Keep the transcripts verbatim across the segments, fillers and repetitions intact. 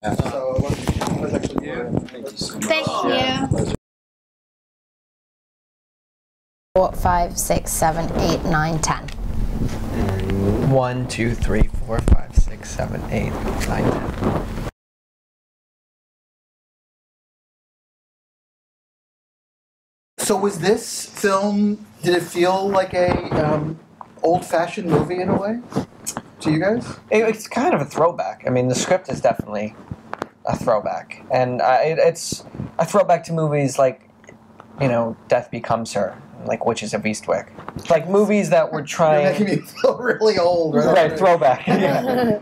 Yeah. So it was actually yeah. Thank you so much. Thank you. Yeah. Four, five, six, seven, eight, nine, ten. One, two, three, four, five, six, seven, eight, nine, ten. So was this film, did it feel like a um, old-fashioned movie in a way to you guys? It, it's kind of a throwback. I mean, the script is definitely a throwback. And uh, it, it's a throwback to movies like, you know, Death Becomes Her, like Witches of Eastwick. Like movies that were trying... You're making me feel really old. Right, right throwback. Yeah.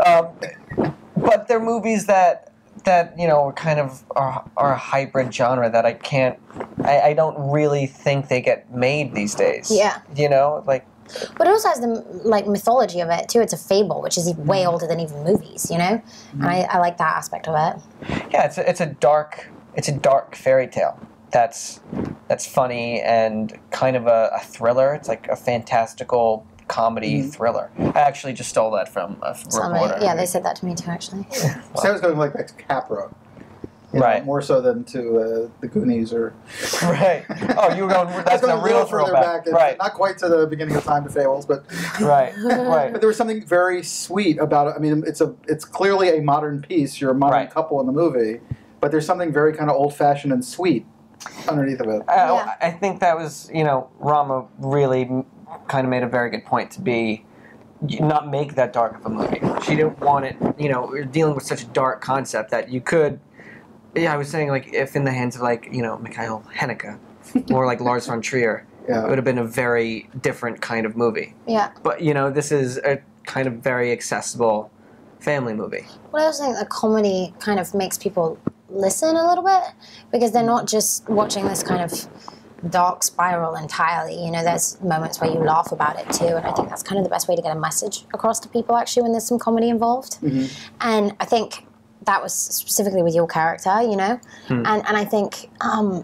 um, but they're movies that... that, you know, kind of are, are a hybrid genre that I can't, I, I don't really think they get made these days. Yeah. You know, like... But it also has the, like, mythology of it, too. It's a fable, which is way older than even movies, you know? Mm-hmm. And I, I like that aspect of it. Yeah, it's a, it's a dark, it's a dark fairy tale that's, that's funny and kind of a, a thriller. It's like a fantastical comedy mm-hmm. thriller. I actually just stole that from a reporter. Yeah, they said that to me too, actually. Well, so I was going like back to Capra, you right? Know, more so than to uh, the Goonies or. Right. Oh, you were going. That's going a real throwback. Back, right. Not quite to the beginning of Time to Fables, but. Right. Right. But there was something very sweet about it. I mean, it's a it's clearly a modern piece. You're a modern right. couple in the movie, but there's something very kind of old-fashioned and sweet underneath of it. I, yeah. I think that was, you know, Rama really kind of made a very good point to be not make that dark of a movie. She didn't want it, you know, we're dealing with such a dark concept that you could, yeah, I was saying, like, if in the hands of, like, you know, Mikhail Haneke or, like, Lars von Trier, yeah. it would have been a very different kind of movie. Yeah. But, you know, this is a kind of very accessible family movie. Well, I also think the comedy kind of makes people listen a little bit because they're not just watching this kind of dark spiral entirely. You know, there's moments where you laugh about it too, and I think that's kind of the best way to get a message across to people actually when there's some comedy involved. Mm-hmm. And I think that was specifically with your character, you know, hmm. and and I think um,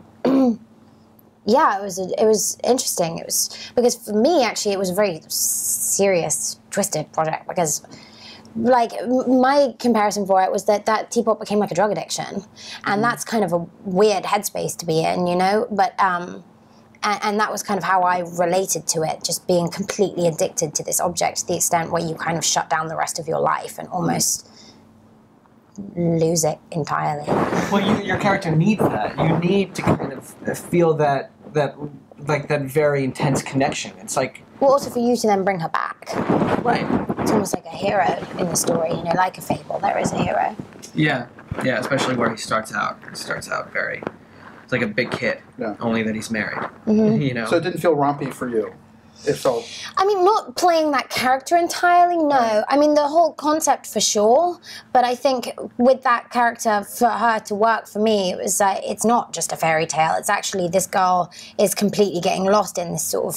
yeah, it was a, it was interesting. It was because for me actually it was a very serious, twisted project because. Like, my comparison for it was that that Teapot became like a drug addiction. And mm-hmm. that's kind of a weird headspace to be in, you know? But, um, and, and that was kind of how I related to it, just being completely addicted to this object to the extent where you kind of shut down the rest of your life and almost lose it entirely. Well, you, your character needs that. You need to kind of feel that, that, like, that very intense connection. It's like... Well, also for you to then bring her back. Right. It's almost like a hero in the story, you know, like a fable. There is a hero. Yeah, yeah, especially where he starts out. He starts out very, it's like a big kid, yeah. only that he's married. Mm-hmm. You know. So it didn't feel rompy for you, if so. I mean, not playing that character entirely, no. I mean, the whole concept for sure, but I think with that character, for her to work for me, it was uh, it's not just a fairy tale. It's actually this girl is completely getting lost in this sort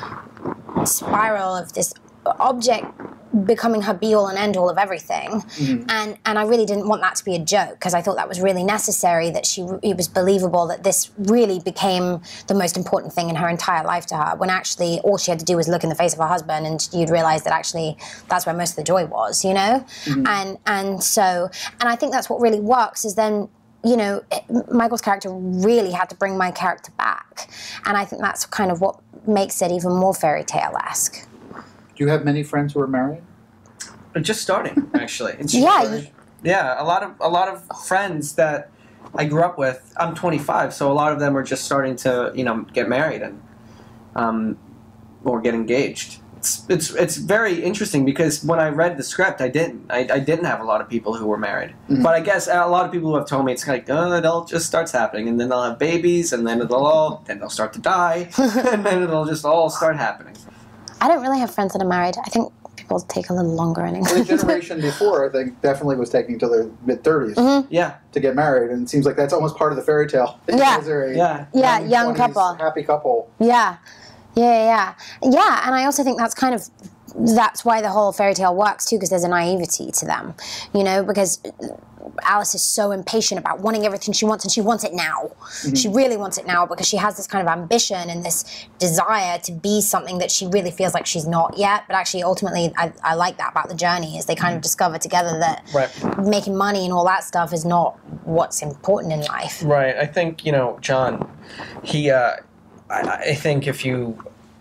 of spiral of this object becoming her be-all and end-all of everything, mm-hmm. and and I really didn't want that to be a joke because I thought that was really necessary, that she it was believable that this really became the most important thing in her entire life to her, when actually all she had to do was look in the face of her husband and you'd realize that actually that's where most of the joy was, you know. Mm-hmm. and and so and I think that's what really works is then, you know, Michael's character really had to bring my character back, and I think that's kind of what makes it even more fairy tale-esque. Do you have many friends who are married? Just starting, actually. It's yeah, just, yeah. A lot of a lot of friends that I grew up with. I'm twenty-five, so a lot of them are just starting to, you know, get married and um, or get engaged. It's it's it's very interesting because when I read the script, I didn't. I, I didn't have a lot of people who were married, mm-hmm. but I guess a lot of people who have told me it's like, oh, it all just starts happening, and then they'll have babies, and then it'll all, then they'll start to die, and then it'll just all start happening. I don't really have friends that are married. I think people take a little longer anyway. Well, the generation before, I think, definitely was taking to their mid-thirties mm-hmm. yeah. to get married, and it seems like that's almost part of the fairy tale. Yeah. A yeah. Yeah, young couple. Happy couple. Yeah. Yeah, yeah. Yeah, and I also think that's kind of, that's why the whole fairy tale works too, because there's a naivety to them, you know, because Alice is so impatient about wanting everything she wants, and she wants it now. Mm-hmm. She really wants it now because she has this kind of ambition and this desire to be something that she really feels like she's not yet. But actually, ultimately, I, I like that about the journey, is they kind of discover together that right. making money and all that stuff is not what's important in life. Right. I think, you know, John, he, uh, I, I think if you...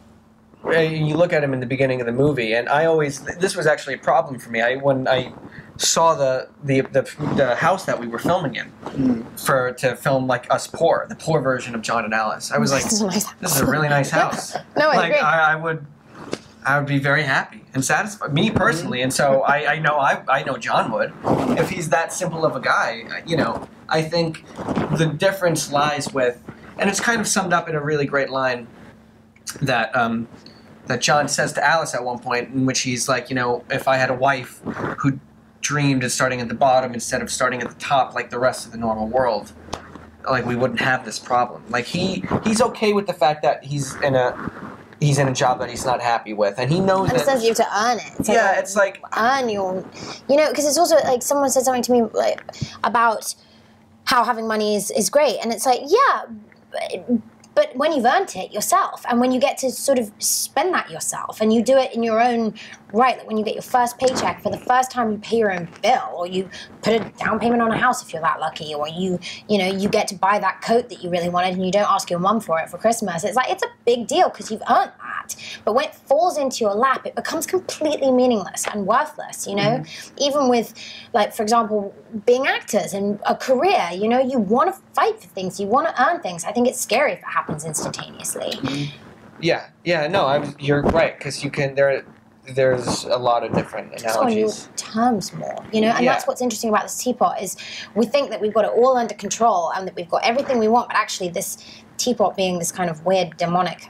you look at him in the beginning of the movie, and I always, this was actually a problem for me. I when I saw the the the, the house that we were filming in mm. for to film like Us Poor, the poor version of John and Alice, I was like, this is a, nice this is a really nice house. No, I like, agree. I, I would, I would be very happy and satisfied, me personally. And so I, I know I I know John would, if he's that simple of a guy. You know, I think the difference lies with, and it's kind of summed up in a really great line that um, that John says to Alice at one point, in which he's like, you know, if I had a wife who dreamed of starting at the bottom instead of starting at the top like the rest of the normal world, like we wouldn't have this problem. Like he he's okay with the fact that he's in a he's in a job that he's not happy with, and he knows and that. It says you have to earn it. It's yeah, like, it's like earn your, you know, because it's also like someone said something to me like about how having money is is great, and it's like yeah. But, But when you've earned it yourself, and when you get to sort of spend that yourself, and you do it in your own right, like when you get your first paycheck, for the first time you pay your own bill, or you put a down payment on a house if you're that lucky, or you, you know, you get to buy that coat that you really wanted, and you don't ask your mum for it for Christmas. It's like, it's a big deal because you've earned that. But when it falls into your lap, it becomes completely meaningless and worthless, you know? Mm-hmm. Even with, like, for example, being actors and a career, you know, you want to fight for things, you want to earn things. I think it's scary if it happens instantaneously. Mm-hmm. Yeah, yeah, no, I'm, you're right, because you can, there, there's a lot of different analogies. It's on your terms more, you know, and yeah. that's what's interesting about this teapot is we think that we've got it all under control and that we've got everything we want, but actually this teapot being this kind of weird demonic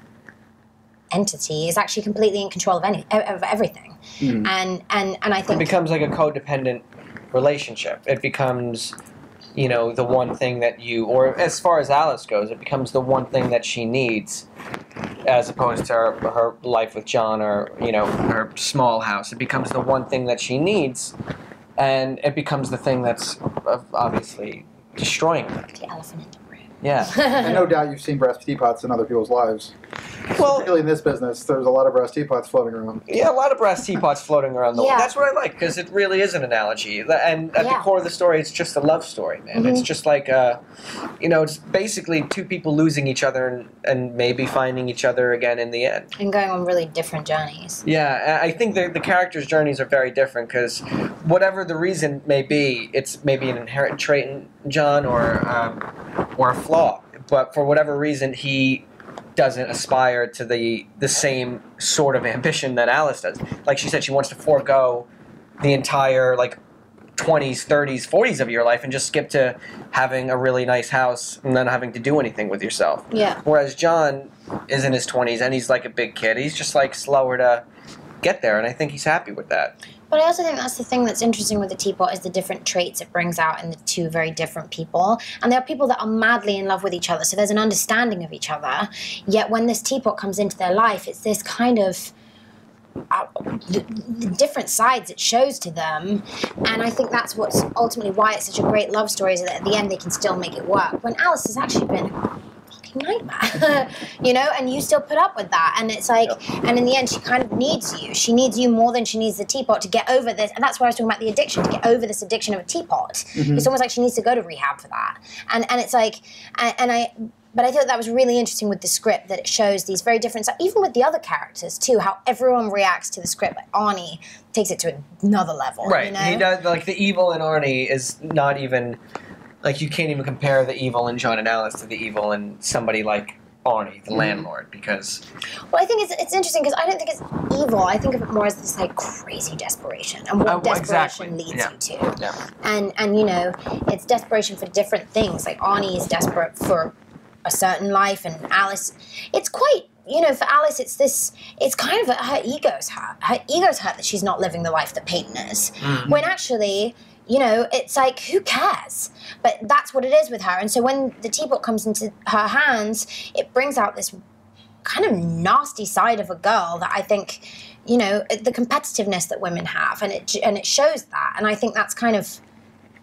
entity is actually completely in control of any of everything. Mm. And and and I think it becomes like a codependent relationship. It becomes, you know, the one thing that you, or as far as Alice goes, it becomes the one thing that she needs, as opposed to her, her life with John, or, you know, her small house. It becomes the one thing that she needs, and it becomes the thing that's obviously destroying her. The elephant in the room. Yeah. And no doubt you've seen brass teapots in other people's lives. Well, particularly in this business, there's a lot of brass teapots floating around. Yeah, a lot of brass teapots floating around the yeah. world. That's what I like, because it really is an analogy. And at yeah. the core of the story, it's just a love story, man. Mm-hmm. It's just like, uh, you know, it's basically two people losing each other and, and maybe finding each other again in the end. And going on really different journeys. Yeah, I think the, the characters' journeys are very different, because whatever the reason may be, it's maybe an inherent trait in John or, um, or a flaw. But for whatever reason, he doesn't aspire to the the same sort of ambition that Alice does. Like she said, she wants to forego the entire like twenties, thirties, forties of your life and just skip to having a really nice house and then having to do anything with yourself. Yeah. Whereas John is in his twenties and he's like a big kid. He's just like slower to get there, and I think he's happy with that. But I also think that's the thing that's interesting with the teapot is the different traits it brings out in the two very different people. And there are people that are madly in love with each other, so there's an understanding of each other. Yet when this teapot comes into their life, it's this kind of uh, the, the different sides it shows to them. And I think that's what's ultimately why it's such a great love story, is that at the end they can still make it work. When Alice has actually been nightmare, you know, and you still put up with that, and it's like, yep. and in the end she kind of needs you. She needs you more than she needs the teapot to get over this, and that's why I was talking about the addiction, to get over this addiction of a teapot. Mm-hmm. It's almost like she needs to go to rehab for that, and and it's like, and, and I, but I thought that was really interesting with the script, that it shows these very different, even with the other characters too, how everyone reacts to the script. Like Arnie takes it to another level, right? You know? He does, like the evil in Arnie is not even. Like, you can't even compare the evil in John and Alice to the evil in somebody like Arnie, the mm. landlord, because... Well, I think it's it's interesting, because I don't think it's evil. I think of it more as this, like, crazy desperation, and what uh, well, desperation exactly. leads yeah. you to. Yeah. And, and, you know, it's desperation for different things. Like, Arnie is desperate for a certain life, and Alice... It's quite... You know, for Alice, it's this, it's kind of, a, her ego's hurt. Her ego's hurt that she's not living the life that Peyton is. Mm-hmm. When actually... You know, it's like, who cares? But that's what it is with her. And so when the teapot comes into her hands, it brings out this kind of nasty side of a girl that I think, you know, the competitiveness that women have. And it and it shows that. And I think that's kind of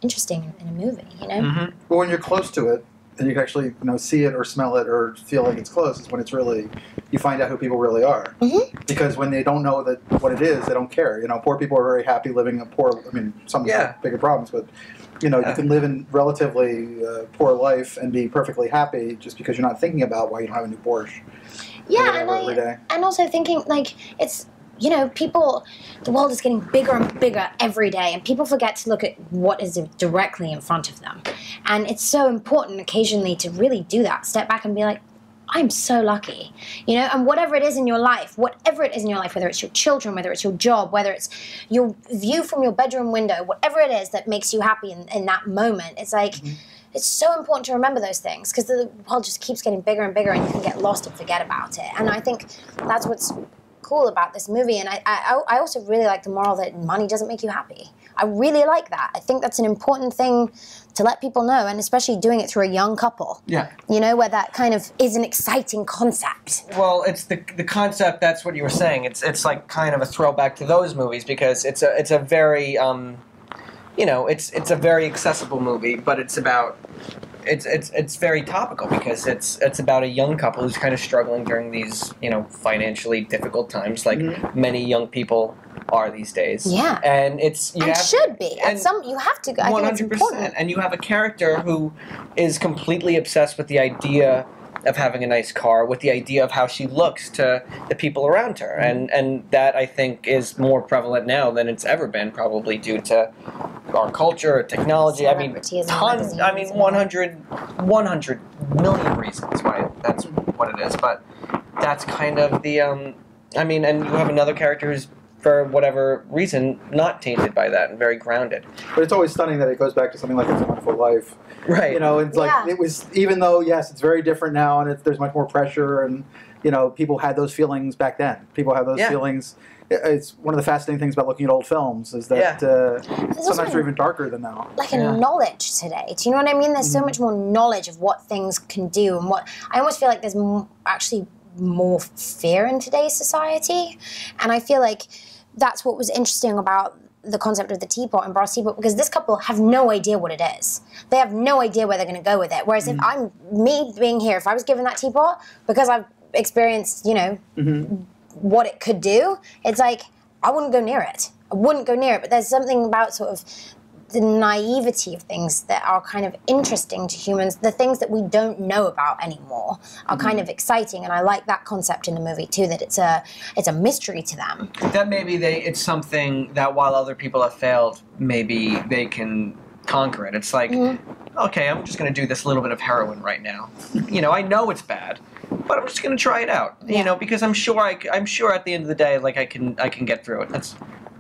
interesting in a movie, you know? Mm-hmm. Well, when you're close to it, and you can actually you know see it or smell it or feel like it's close, is when it's really you find out who people really are. Mm-hmm. Because when they don't know that what it is, they don't care. You know, poor people are very happy living a poor. I mean, some Yeah. have bigger problems, but you know, Yeah. you can live in relatively uh, poor life and be perfectly happy just because you're not thinking about why you don't have a new Porsche. Yeah, and every day. I, and also thinking, like, it's, you know, people, the world is getting bigger and bigger every day, and people forget to look at what is directly in front of them. And it's so important occasionally to really do that, step back and be like, I'm so lucky, you know, and whatever it is in your life, whatever it is in your life, whether it's your children, whether it's your job, whether it's your view from your bedroom window, whatever it is that makes you happy in, in that moment, it's like, mm-hmm. it's so important to remember those things because the world just keeps getting bigger and bigger and you can get lost and forget about it. And I think that's what's cool about this movie. And I, I, I also really like the moral that money doesn't make you happy. I really like that. I think that's an important thing to let people know, and especially doing it through a young couple. Yeah. You know, where that kind of is an exciting concept. Well, it's the the concept. That's what you were saying. It's it's like kind of a throwback to those movies because it's a it's a very um, you know, it's it's a very accessible movie, but it's about it's it's it's very topical because it's it's about a young couple who's kind of struggling during these you know financially difficult times, like mm-hmm. many young people are these days. Yeah, and it's you and have, should be at some. You have to. I one hundred think it's important. And you have a character who is completely obsessed with the idea of having a nice car, with the idea of how she looks to the people around her, mm-hmm. and and that I think is more prevalent now than it's ever been, probably due to our culture, or technology. I mean, tons. I mean, one hundred, one hundred million reasons why that's what it is. But that's kind of the. Um, I mean, and you have another character who's, for whatever reason, not tainted by that and very grounded. But it's always stunning that it goes back to something like It's a Wonderful Life. Right. You know, it's like, yeah. it was, even though, yes, it's very different now and it's, there's much more pressure and, you know, people had those feelings back then. People have those yeah. feelings. It's one of the fascinating things about looking at old films is that yeah. uh, sometimes they're even darker than now. Like a yeah. knowledge today. Do you know what I mean? There's mm-hmm. so much more knowledge of what things can do and what, I almost feel like there's m- actually more fear in today's society. And I feel like that's what was interesting about the concept of the Teapot and Brass Teapot, because this couple have no idea what it is. They have no idea where they're going to go with it. Whereas mm-hmm. if I'm, me being here, if I was given that teapot, because I've experienced, you know, mm-hmm. what it could do, it's like, I wouldn't go near it. I wouldn't go near it. But there's something about sort of the naivety of things that are kind of interesting to humans. The things that we don't know about anymore are mm-hmm. kind of exciting, and I like that concept in the movie too. That it's a it's a mystery to them. That maybe they it's something that while other people have failed, maybe they can conquer it. It's like, mm-hmm. okay, I'm just going to do this little bit of heroin right now. You know, I know it's bad, but I'm just going to try it out. Yeah. You know, because I'm sure I I'm sure at the end of the day, like I can I can get through it. That's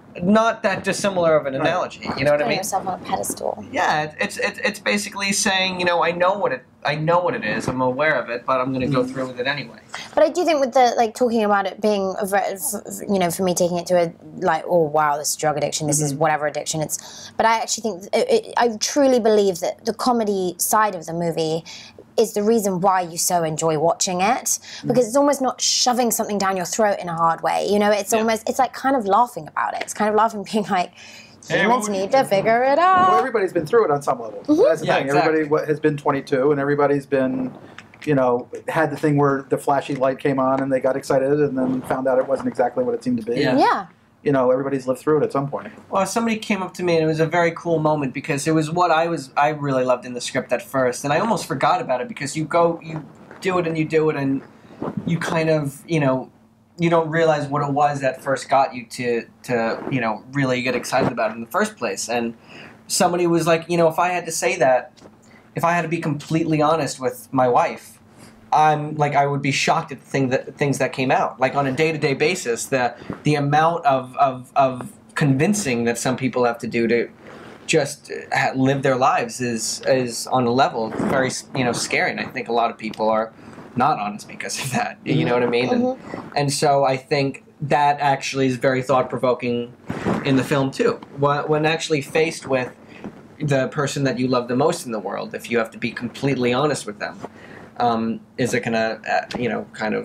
not that dissimilar of an analogy, you know what I mean? Yourself on a pedestal. Yeah, it's it's it's basically saying, you know, I know what it I know what it is, I'm aware of it, but I'm going to go through with it anyway. But I do think with the like talking about it being, a very, you know, for me taking it to a like, oh wow, this is drug addiction, this mm-hmm. is whatever addiction it's. But I actually think it, it, I truly believe that the comedy side of the movie is the reason why you so enjoy watching it, because it's almost not shoving something down your throat in a hard way. You know, it's yeah. almost, it's like kind of laughing about it. It's kind of laughing, being like, humans hey, need to figure it out. Well, everybody's been through it on some level. Mm-hmm. That's the yeah, thing. Exactly. Everybody has been twenty-two, and everybody's been, you know, had the thing where the flashy light came on and they got excited and then found out it wasn't exactly what it seemed to be. Yeah. yeah. You know, everybody's lived through it at some point. Well, somebody came up to me and it was a very cool moment because it was what I was I really loved in the script at first, and I almost forgot about it because you go you do it and you do it and you kind of, you know, you don't realize what it was that first got you to to, you know, really get excited about it in the first place. And somebody was like, you know, if I had to say that, if I had to be completely honest with my wife, I'm like I would be shocked at the thing that things that came out. Like on a day-to-day basis, the the amount of, of of convincing that some people have to do to just live their lives is is on a level very, you know, scary. And I think a lot of people are not honest because of that. You know what I mean? Mm-hmm. And and so I think that actually is very thought-provoking in the film too. When, when actually faced with the person that you love the most in the world, if you have to be completely honest with them. Um, is it going to, uh, you know, kind of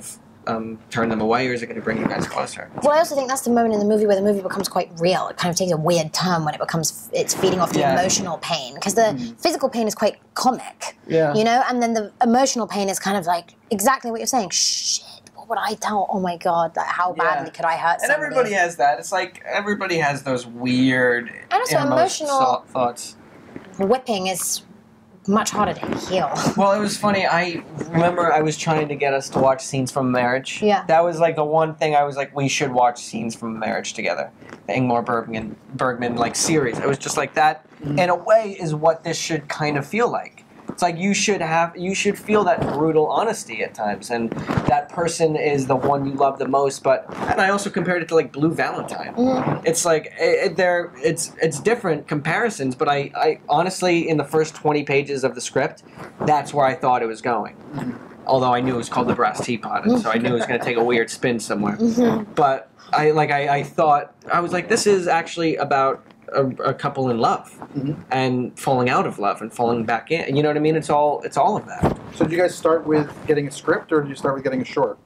um, turn them away, or is it going to bring you guys closer? Well, I also think that's the moment in the movie where the movie becomes quite real. It kind of takes a weird turn when it becomes, it's feeding off the Yeah. emotional pain. Because the mm. physical pain is quite comic, yeah. you know? And then the emotional pain is kind of like exactly what you're saying. Shit, what would I tell? Oh my God, like how badly yeah. could I hurt somebody? And everybody has that. It's like everybody has those weird and also emotional thoughts. Whipping is much harder to heal. Well, it was funny. I remember I was trying to get us to watch Scenes from Marriage. Yeah. That was like the one thing I was like, we should watch Scenes from Marriage together. The Ingmar Bergman, Bergman like series. It was just like that, mm. in a way, is what this should kind of feel like. It's like you should have, you should feel that brutal honesty at times, and that person is the one you love the most. But and I also compared it to like Blue Valentine. Mm-hmm. It's like it, they're it's it's different comparisons, but I, I honestly in the first twenty pages of the script, that's where I thought it was going. Mm-hmm. Although I knew it was called The Brass Teapot, and so I knew it was going to take a weird spin somewhere. Mm-hmm. But I like I, I thought I was like, this is actually about A, a couple in love, mm-hmm. and falling out of love and falling back in. You know what I mean? It's all it's all of that. So did you guys start with getting a script, or did you start with getting a short?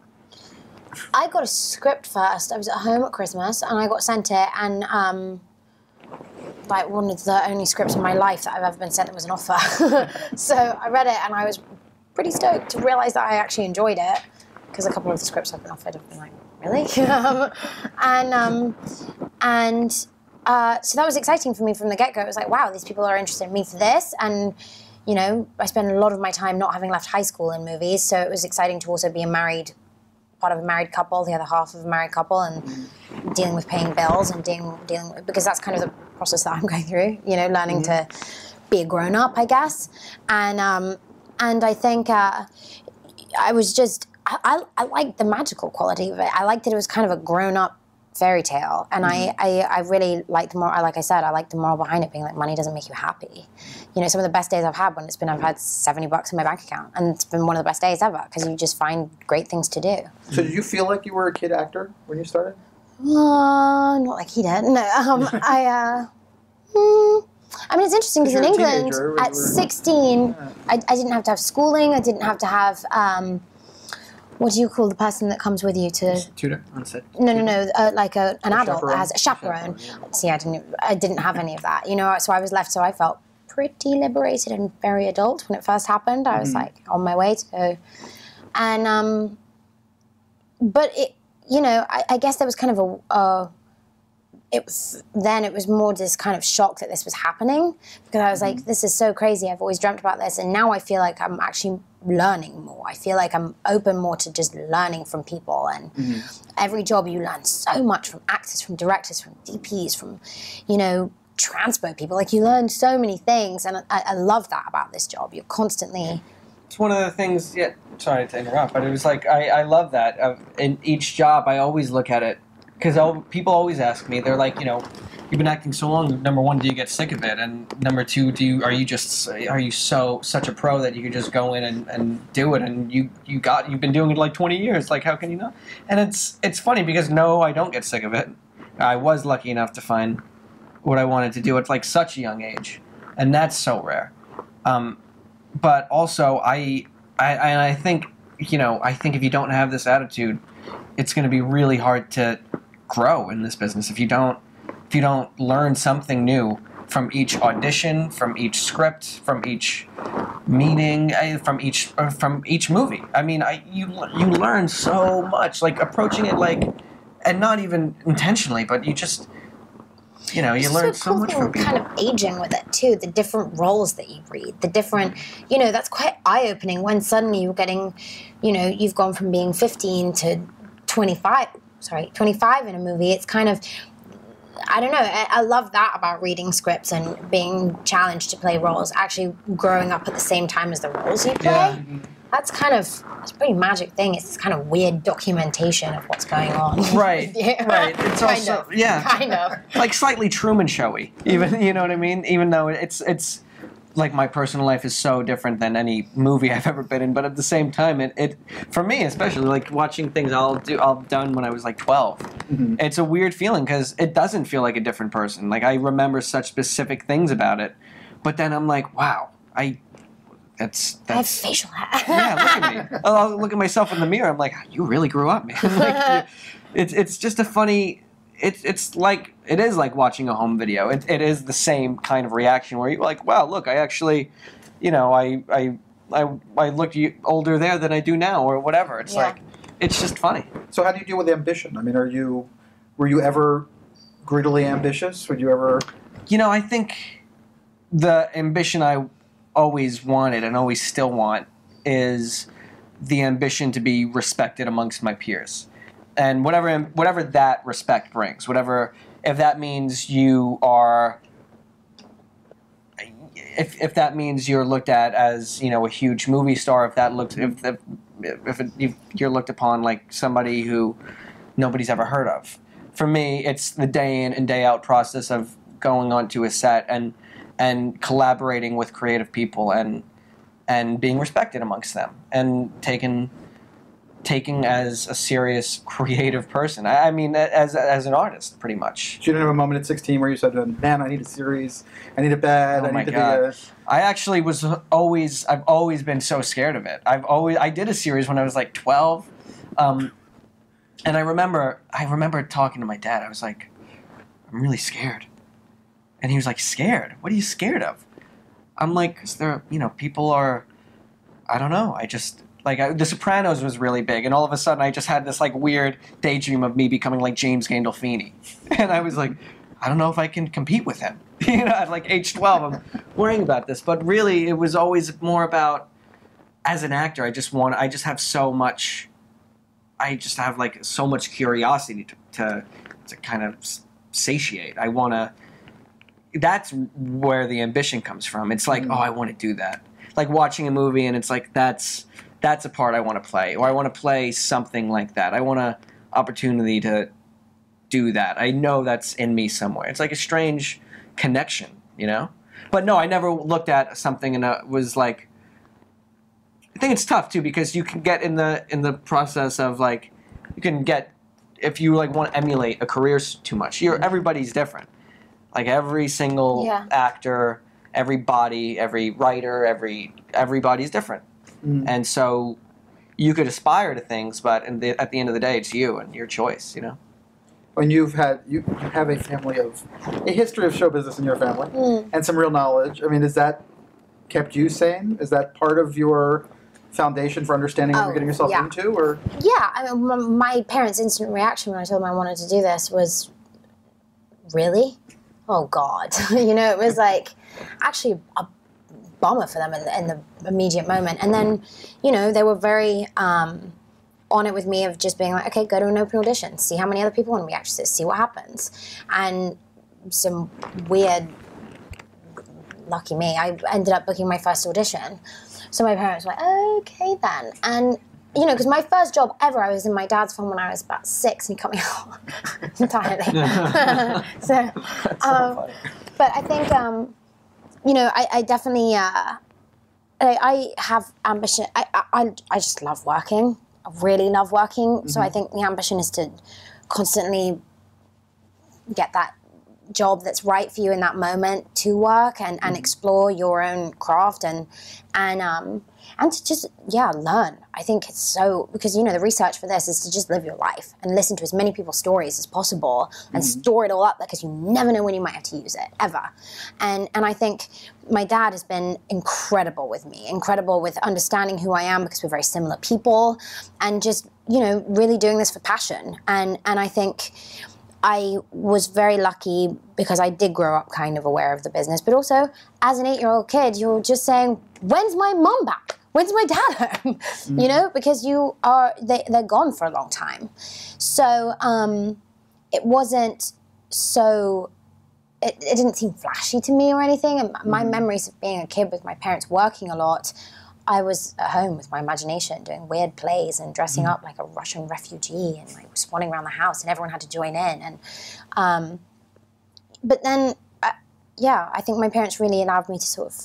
I got a script first. I was at home at Christmas, and I got sent it, and um, like one of the only scripts in my life that I've ever been sent it was an offer. So I read it, and I was pretty stoked to realize that I actually enjoyed it, because a couple of the scripts I've been offered have been like, really? and um, and. Uh, so that was exciting for me from the get-go. It was like, wow, these people are interested in me for this. And, you know, I spend a lot of my time not having left high school in movies, so it was exciting to also be a married, part of a married couple, the other half of a married couple, and mm-hmm. dealing with paying bills and dealing, dealing with, because that's kind of the process that I'm going through, you know, learning mm-hmm. to be a grown-up, I guess. And, um, and I think uh, I was just, I, I, I liked the magical quality of it. I liked that it was kind of a grown-up fairy tale, and mm-hmm. I, I, I really like the moral. Like I said, I like the moral behind it being like money doesn't make you happy. You know, some of the best days I've had when it's been I've had seventy bucks in my bank account, and it's been one of the best days ever because you just find great things to do. So did you feel like you were a kid actor when you started? Uh, not like he did. No, um, I. Uh, hmm, I mean, it's interesting because in England, at sixteen, yeah. I, I didn't have to have schooling. I didn't have to have. Um, What do you call the person that comes with you to tutor on set? No, no, no. Uh, like a, an a adult chaperone. that has a chaperone. chaperone yeah. See, I didn't. I didn't have any of that. You know, so I was left. So I felt pretty liberated and very adult when it first happened. I was mm-hmm. like on my way to go, and um. But it, you know, I, I guess there was kind of a. Uh, it was then it was more this kind of shock that this was happening because I was mm-hmm. like, this is so crazy. I've always dreamt about this, and now I feel like I'm actually learning more. I feel like I'm open more to just learning from people, and mm-hmm. every job you learn so much from actors, from directors, from D Ps, from, you know, transport people. Like you learn so many things, and I, I love that about this job. You're constantly. It's one of the things. Yeah, sorry to interrupt, but it was like I, I love that. Uh, in each job, I always look at it because people always ask me. They're like, you know, you've been acting so long. Number one, do you get sick of it? And number two, do you are you just are you so such a pro that you can just go in and, and do it? And you you got you've been doing it like twenty years. Like how can you not? And it's it's funny because no, I don't get sick of it. I was lucky enough to find what I wanted to do at like such a young age, and that's so rare. Um, but also, I I and I think you know I think if you don't have this attitude, it's going to be really hard to grow in this business if you don't. If you don't learn something new from each audition, from each script, from each meeting, from each uh, from each movie. I mean, I you you learn so much, like approaching it like, and not even intentionally, but you just, you know, you it's learn so, so much from people. Kind of aging with it too, the different roles that you read, the different, you know, that's quite eye-opening when suddenly you're getting, you know, you've gone from being fifteen to twenty-five. Sorry, twenty-five in a movie. It's kind of. I don't know, I, I love that about reading scripts and being challenged to play roles, actually growing up at the same time as the roles you play. Yeah. That's kind of, it's a pretty magic thing. It's this kind of weird documentation of what's going on. Right, yeah. right. It's kind also, of, yeah. Kind of. Like slightly Truman Showy, even, you know what I mean? Even though it's, it's, like my personal life is so different than any movie I've ever been in, but at the same time, it, it for me especially, like watching things I'll do I'll done when I was like twelve. Mm-hmm. It's a weird feeling because it doesn't feel like a different person. Like I remember such specific things about it, but then I'm like, wow, I that's I have that's facial hair. yeah. Look at me. I'll, I'll look at myself in the mirror. I'm like, you really grew up, man. Like, it's it's just a funny. It's it's like it is like watching a home video. It it is the same kind of reaction where you're like, wow, look, I actually, you know, I I I I look older there than I do now, or whatever. It's Yeah. like, it's just funny. So how do you deal with ambition? I mean, are you, were you ever greedily ambitious? Would you ever? You know, I think the ambition I always wanted and always still want is the ambition to be respected amongst my peers. And whatever whatever that respect brings, whatever, if that means you are, if if that means you're looked at as, you know, a huge movie star, if that looks, if if if, it, if you're looked upon like somebody who nobody's ever heard of. For me, it's the day in and day out process of going onto a set and and collaborating with creative people and and being respected amongst them and taken. taking as a serious creative person. I, I mean, as as an artist, pretty much. So you didn't have a moment at sixteen where you said, "Man, I need a series. I need a bed. Oh I my need to God. be a." I actually was always. I've always been so scared of it. I've always. I did a series when I was like twelve, um, and I remember. I remember talking to my dad. I was like, "I'm really scared," and he was like, "Scared? What are you scared of?" I'm like, "'Cause there, you know, people are. I don't know. I just." Like, I, The Sopranos was really big, and all of a sudden I just had this, like, weird daydream of me becoming, like, James Gandolfini. And I was like, I don't know if I can compete with him. You know, at, like, age twelve, I'm worrying about this. But really, it was always more about, as an actor, I just want, I just have so much, I just have, like, so much curiosity to, to, to kind of satiate. I want to, that's where the ambition comes from. It's like, mm. oh, I want to do that. Like, watching a movie, and it's like, that's... that's a part I want to play, or I want to play something like that. I want an opportunity to do that. I know that's in me somewhere. It's like a strange connection, you know? But no, I never looked at something and it was like, I think it's tough too, because you can get in the in the process of like, you can get, if you like want to emulate a career too much, you're everybody's different. Like every single Yeah. actor, every body, every writer, every everybody's different. Mm. And so you could aspire to things, but in the, at the end of the day, it's you and your choice, you know? When you've had, you, you have a family of, a history of show business in your family, mm. and some real knowledge. I mean, has that kept you sane? Is that part of your foundation for understanding what oh, you're getting yourself yeah. into? Or Yeah, I mean, my parents' instant reaction when I told them I wanted to do this was, really? Oh, God. You know, it was like, actually a bummer for them in the, in the immediate moment. And then, you know, they were very um, on it with me of just being like, okay, go to an open audition, see how many other people want to be actresses, see what happens. And some weird, lucky me, I ended up booking my first audition. So my parents were like, okay then. And, you know, because my first job ever, I was in my dad's film when I was about six, and he cut me out entirely. so, um, so but I think, um, you know, I, I definitely, uh, I, I have ambition. I, I, I just love working. I really love working. Mm-hmm. So I think the ambition is to constantly get that job that's right for you in that moment to work and, and explore your own craft and and um and to just yeah learn. I think it's so, because you know the research for this is to just live your life and listen to as many people's stories as possible and mm-hmm. store it all up, because you never know when you might have to use it ever. And and I think my dad has been incredible with me, incredible with understanding who I am, because we're very similar people, and just you know really doing this for passion. And and I think I was very lucky because I did grow up kind of aware of the business, but also as an eight-year-old kid, you're just saying, when's my mom back? When's my dad home? Mm-hmm. You know, because you are, they, they're gone for a long time. So um, it wasn't so, it, it didn't seem flashy to me or anything. And my mm-hmm. memories of being a kid with my parents working a lot, I was at home with my imagination doing weird plays and dressing mm. up like a Russian refugee and like swanning around the house, and everyone had to join in. And um, but then, uh, yeah, I think my parents really allowed me to sort of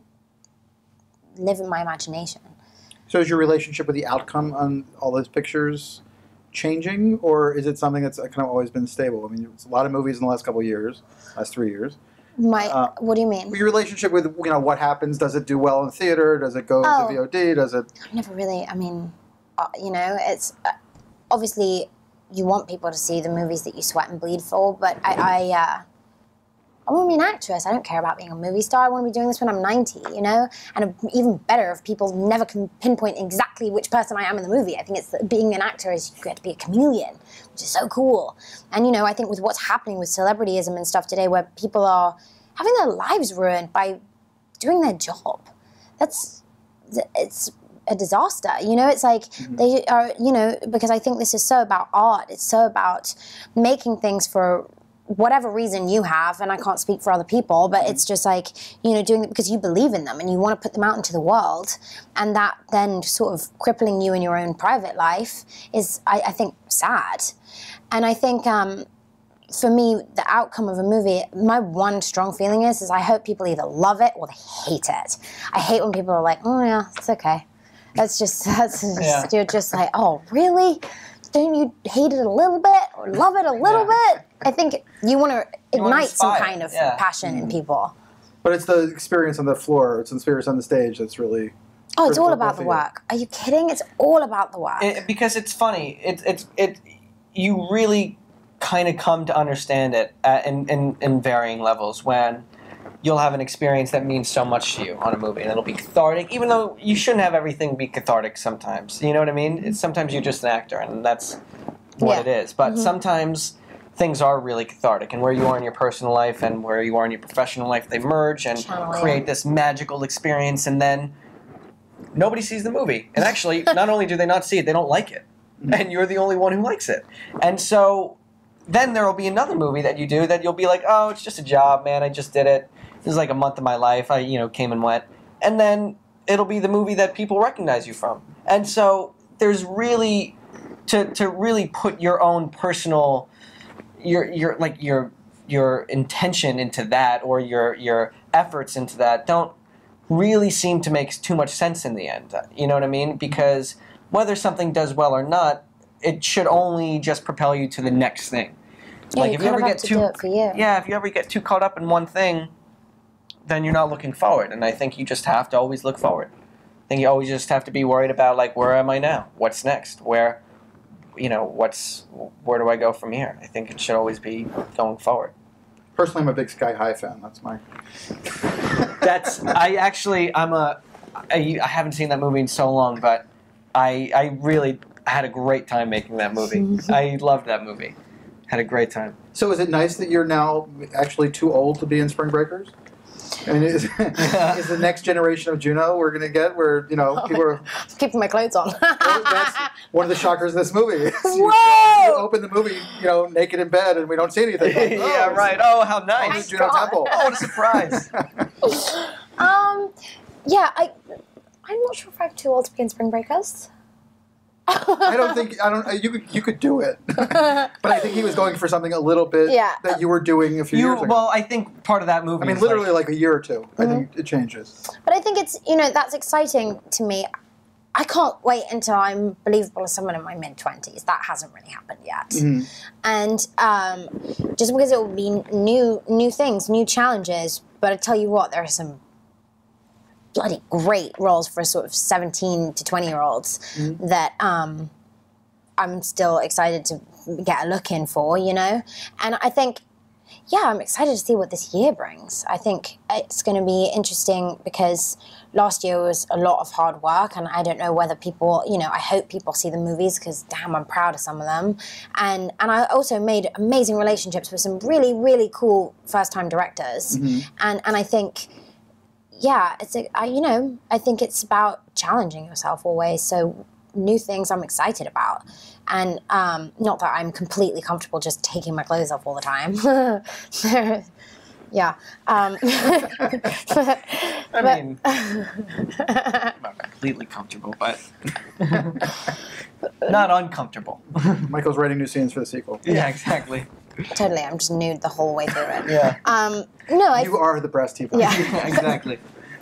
live in my imagination. So is your relationship with the outcome on all those pictures changing, or is it something that's kind of always been stable? I mean, it's a lot of movies in the last couple of years, last three years. My, Uh, what do you mean? Your relationship with, you know, what happens? Does it do well in theater? Does it go Oh. to V O D? Does it? I never really. I mean, uh, you know, it's uh, obviously you want people to see the movies that you sweat and bleed for, but I, I, uh, I want to be an actress. I don't care about being a movie star. I want to be doing this when I'm ninety, you know? And even better if people never can pinpoint exactly which person I am in the movie. I think it's being an actor is you get to be a chameleon, which is so cool. And, you know, I think with what's happening with celebrityism and stuff today where people are having their lives ruined by doing their job, that's, it's a disaster, you know? It's like mm-hmm. they are, you know, because I think this is so about art. It's so about making things for whatever reason you have, and I can't speak for other people, but it's just like, you know, doing it because you believe in them and you want to put them out into the world, and that then sort of crippling you in your own private life is, I, I think, sad. And I think um, for me, the outcome of a movie, my one strong feeling is, is I hope people either love it or they hate it. I hate when people are like, oh yeah, it's okay. That's just, that's just, yeah. You're just like, oh, really? Don't you hate it a little bit or love it a little yeah. bit? I think you want to ignite some kind of yeah. passion in people. But it's the experience on the floor, it's the experience on the stage that's really... Oh, it's all about the work. Are you kidding? It's all about the work. It, because it's funny. It, it, it, you really kind of come to understand it at, in, in, in varying levels when you'll have an experience that means so much to you on a movie, and it'll be cathartic, even though you shouldn't have everything be cathartic sometimes. You know what I mean? It's, sometimes you're just an actor, and that's what yeah. it is. But mm-hmm. sometimes things are really cathartic, and where you are in your personal life and where you are in your professional life, they merge and Channel, create yeah. this magical experience, and then nobody sees the movie. And actually, not only do they not see it, they don't like it. And you're the only one who likes it. And so then there will be another movie that you do that you'll be like, oh, it's just a job, man, I just did it. This is like a month of my life. I, you know, came and went. And then it'll be the movie that people recognize you from. And so there's really, to to really put your own personal, your your like your your intention into that, or your your efforts into that, don't really seem to make too much sense in the end. You know what I mean? Because whether something does well or not, it should only just propel you to the next thing. Yeah, like you if kind you ever of have get to too, do it for you. yeah, if you ever get too caught up in one thing, then you're not looking forward. And I think you just have to always look forward. I think you always just have to be worried about, like, where am I now? What's next? Where, you know, what's, where do I go from here? I think it should always be going forward. Personally, I'm a big Sky High fan. That's my... That's, I actually, I'm a, I, I haven't seen that movie in so long, but I, I really had a great time making that movie. I loved that movie. Had a great time. So is it nice that you're now actually too old to be in Spring Breakers? I mean, is, is the next generation of Juno we're going to get where, you know, people are... keeping my clothes on. That's one of the shockers of this movie. Whoa! You open the movie, you know, naked in bed and we don't see anything. Like, oh, yeah, right. Oh, how nice. Juno Temple. Oh, what a surprise. um, yeah, I, I'm not sure if I'm too old to be in Spring Breakers. I don't think I don't. You could you could do it, but I think he was going for something a little bit yeah. that you were doing a few you, years ago. Well, I think part of that movie. I mean, is literally like, like a year or two. Mm-hmm. I think it changes. But I think it's you know that's exciting to me. I can't wait until I'm believable as someone in my mid twenties. That hasn't really happened yet, mm-hmm. and um, just because it will be new new things, new challenges. But I tell you what, there are some bloody great roles for sort of seventeen to twenty year olds mm-hmm. that. Um, I'm still excited to get a look in for, you know? And I think, yeah, I'm excited to see what this year brings. I think it's going to be interesting because last year was a lot of hard work, and I don't know whether people, you know, I hope people see the movies because, damn, I'm proud of some of them. And and I also made amazing relationships with some really, really cool first-time directors. Mm-hmm. And, and I think, yeah, it's a, I, you know, I think it's about challenging yourself always. So new things I'm excited about, and um, not that I'm completely comfortable just taking my clothes off all the time. yeah. Um, I but, mean, I'm not completely comfortable, but not uncomfortable. Michael's writing new scenes for the sequel. Yeah, exactly. Totally, I'm just nude the whole way through it. Yeah. Um, no, I. You are the breast Teapot. Yeah. Yeah, exactly.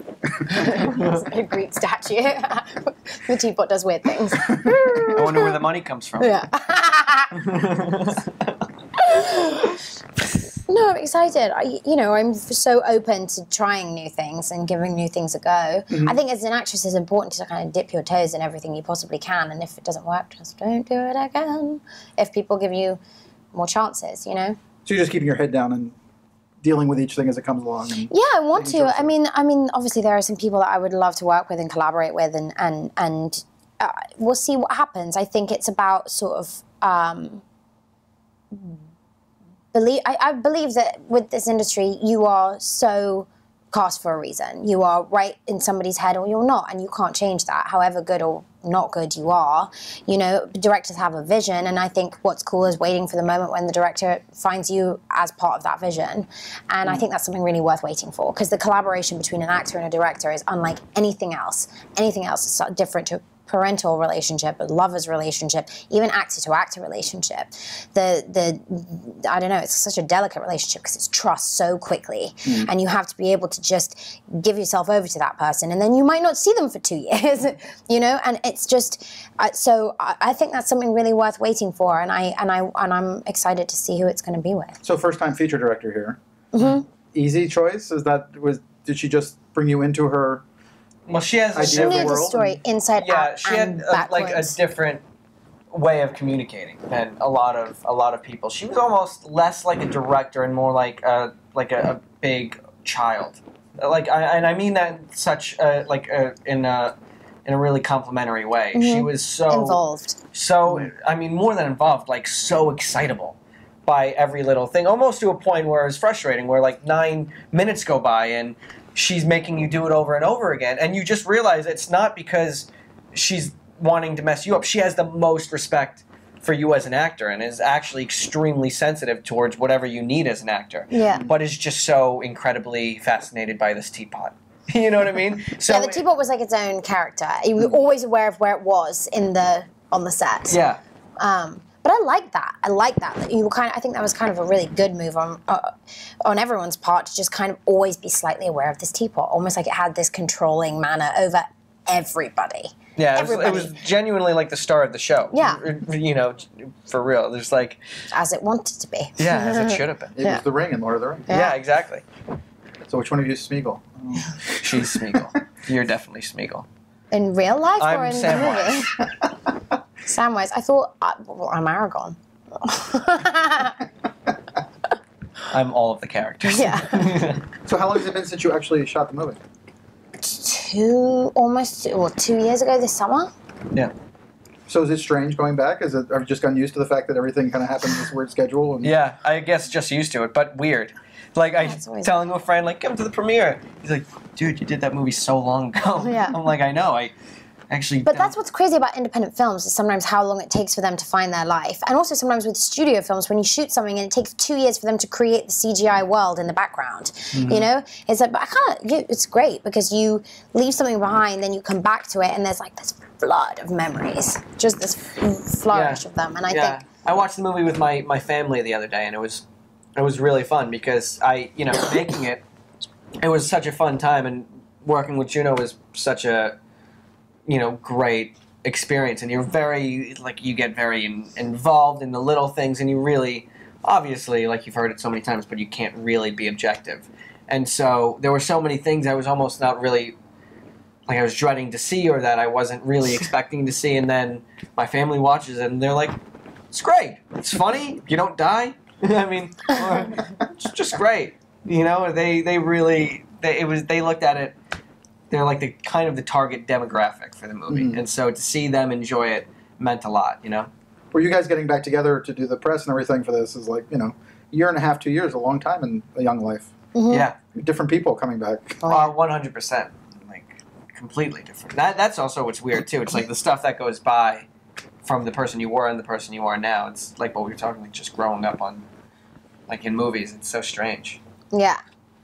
A Greek statue. The Teapot does weird things. I wonder where the money comes from. Yeah. No, I'm excited. I, you know, I'm so open to trying new things and giving new things a go. Mm-hmm. I think as an actress, it's important to kind of dip your toes in everything you possibly can, and if it doesn't work, just don't do it again. If people give you more chances, you know. So you're just keeping your head down and dealing with each thing as it comes along. And yeah, I want to. I mean, I mean, obviously there are some people that I would love to work with and collaborate with, and and and uh, we'll see what happens. I think it's about sort of. Um, Believe, I, I believe that with this industry, you are so cast for a reason. You are right in somebody's head or you're not, and you can't change that, however good or not good you are. You know, directors have a vision, and I think what's cool is waiting for the moment when the director finds you as part of that vision. And mm. I think that's something really worth waiting for, because the collaboration between an actor and a director is unlike anything else. Anything else is so different to parental relationship, a lover's relationship, even actor-to-actor relationship. The, the I don't know, it's such a delicate relationship because it's trust so quickly. Mm. And you have to be able to just give yourself over to that person, and then you might not see them for two years, you know? And it's just, uh, so I, I think that's something really worth waiting for, and, I, and, I, and I'm excited to see who it's going to be with. So first-time feature director here. Mm-hmm. Easy choice? Is that, was, did she just bring you into her Well, she has a She knew the story inside yeah, out Yeah, she and had a, like a different way of communicating than a lot of a lot of people. She was almost less like a director and more like a like a, a big child. Like, I, and I mean that in such a, like a, in a in a really complimentary way. Mm-hmm. She was so involved. So I mean, more than involved, like so excitable by every little thing, almost to a point where it's frustrating. Where like nine minutes go by and she's making you do it over and over again, and you just realize it's not because she's wanting to mess you up. She has the most respect for you as an actor and is actually extremely sensitive towards whatever you need as an actor. Yeah. But is just so incredibly fascinated by this teapot. You know what I mean? So yeah, the teapot was like its own character. You were always aware of where it was in the on the set. Yeah. Um, But I like that. I like that. That you were kind of, I think that was kind of a really good move on uh, on everyone's part to just kind of always be slightly aware of this teapot, almost like it had this controlling manner over everybody. Yeah, it was, everybody. it was genuinely like the star of the show. Yeah. You know, for real. There's like... As it wanted to be. Yeah, as it should have been. It yeah. was the Ring in Lord of the Rings. Yeah, yeah exactly. So which one of you is Smeagol? Oh. She's Smeagol. You're definitely Smeagol. In real life I'm or in Samwise. the movie? Samwise. I thought, uh, well, I'm Aragorn. I'm all of the characters. Yeah. So how long has it been since you actually shot the movie? Two, almost, well, two years ago this summer. Yeah. So is it strange going back? Is it, have you just gotten used to the fact that everything kind of happens in this weird schedule? And Yeah, I guess just used to it, but weird. Like, I was telling a friend, like, come to the premiere. He's like, dude, you did that movie so long ago. Yeah. I'm like, I know. I actually But don't. that's what's crazy about independent films is sometimes how long it takes for them to find their life. And also sometimes with studio films, when you shoot something and it takes two years for them to create the C G I world in the background, mm-hmm. you know? It's like, but I can't, it's great because you leave something behind, then you come back to it and there's like this flood of memories, just this flourish yeah. of them. And I yeah. think... I watched the movie with my, my family the other day and it was, it was really fun because I, you know, making it, it was such a fun time and working with Juno was such a, you know, great experience, and you're very, like, you get very in, involved in the little things, and you really, obviously, like you've heard it so many times, but you can't really be objective. And so there were so many things I was almost not really, like I was dreading to see or that I wasn't really expecting to see, and then my family watches it, and they're like, it's great, it's funny, you don't die. I mean, it's just great. You know, they, they really, they, it was, they looked at it, they're like the kind of the target demographic for the movie, mm-hmm. and so to see them enjoy it meant a lot, you know. Were you guys getting back together to do the press and everything for this? Is like, you know, a year and a half, two years, a long time in a young life. Mm-hmm. Yeah, different people coming back. Oh, yeah. uh, one hundred percent, like completely different. That that's also what's weird too. It's like the stuff that goes by from the person you were and the person you are now. It's like what we were talking, like just growing up on, like in movies. It's so strange. Yeah.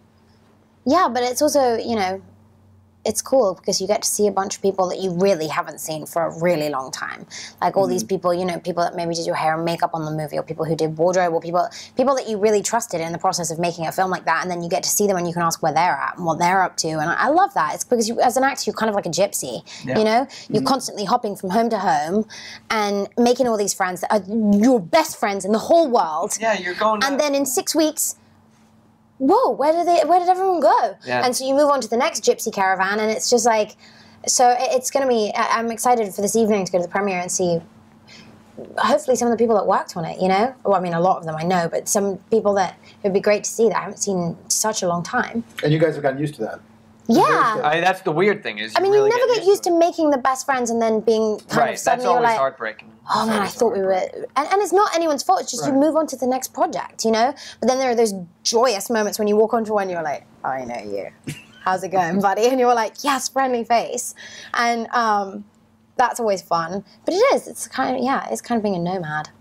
Yeah, but it's also, you know, it's cool because you get to see a bunch of people that you really haven't seen for a really long time. Like all mm-hmm. these people, you know, people that maybe did your hair and makeup on the movie, or people who did wardrobe, or people people that you really trusted in the process of making a film like that, and then you get to see them and you can ask where they're at and what they're up to. And I, I love that. It's because you, as an actor, you're kind of like a gypsy, yeah. you know? You're mm-hmm. constantly hopping from home to home and making all these friends that are your best friends in the whole world. Yeah, you're going to... And then in six weeks... whoa, where did they? Where did everyone go? Yeah. And so you move on to the next gypsy caravan, and it's just like, so it's going to be. I'm excited for this evening to go to the premiere and see. Hopefully, some of the people that worked on it, you know. Well, I mean, a lot of them I know, but some people that it would be great to see that I haven't seen in such a long time. And you guys have gotten used to that. Yeah. I, that's the weird thing is. You I mean, really you never get get used to, to making the best friends and then being kind right. of suddenly That's always you're like, heartbreaking. oh man, I thought we were, and, and it's not anyone's fault. It's just right. you move on to the next project, you know. But then there are those joyous moments when you walk onto one, you're like, I know you. How's it going, buddy? And you're like, yes, friendly face, and um, that's always fun. But it is. It's kind of yeah. It's kind of being a nomad.